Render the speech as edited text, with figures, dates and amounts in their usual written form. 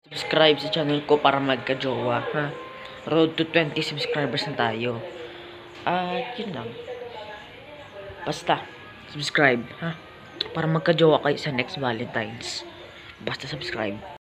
Subscribe sa channel ko para magka-jowa, ha? Road to 20 subscribers na tayo. Yun lang. Basta, subscribe, ha? Para magka-jowa kayo sa next Valentine's. Basta subscribe.